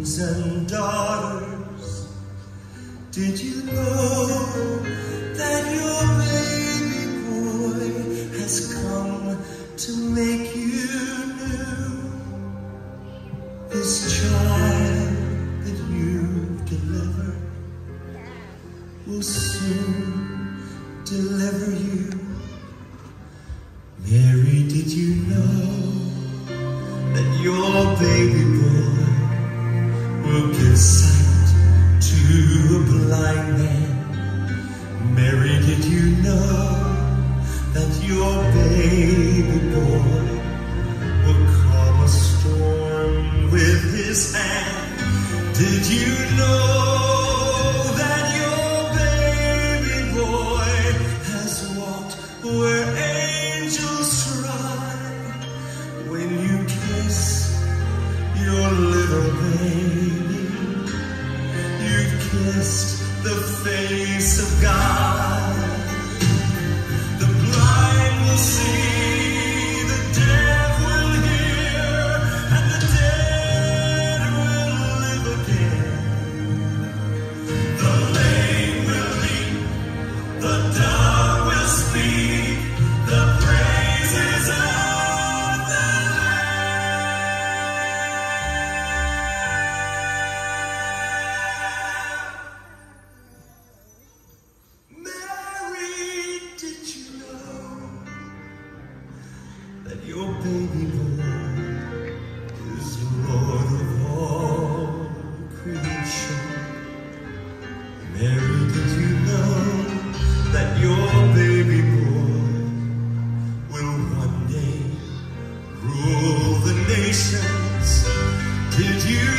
sons and daughters. Did you know that your baby boy has come to make you new? This child that you've delivered will soon deliver you. Mary, did you know that your baby boy will give sight to a blind man? Mary, did you know that your baby boy will calm a storm with his hand? Did you know that your baby boy has walked where angels ride? When you kiss your little baby, you've kissed the face of God. The blind will see, the deaf will hear, and the dead will live again. The lame will leap, the dumb will speak, the praises of the Lamb. Mary, did you know that your baby boy is Lord of all creation? Mary, did you know that your baby boy will one day rule the nations? Did you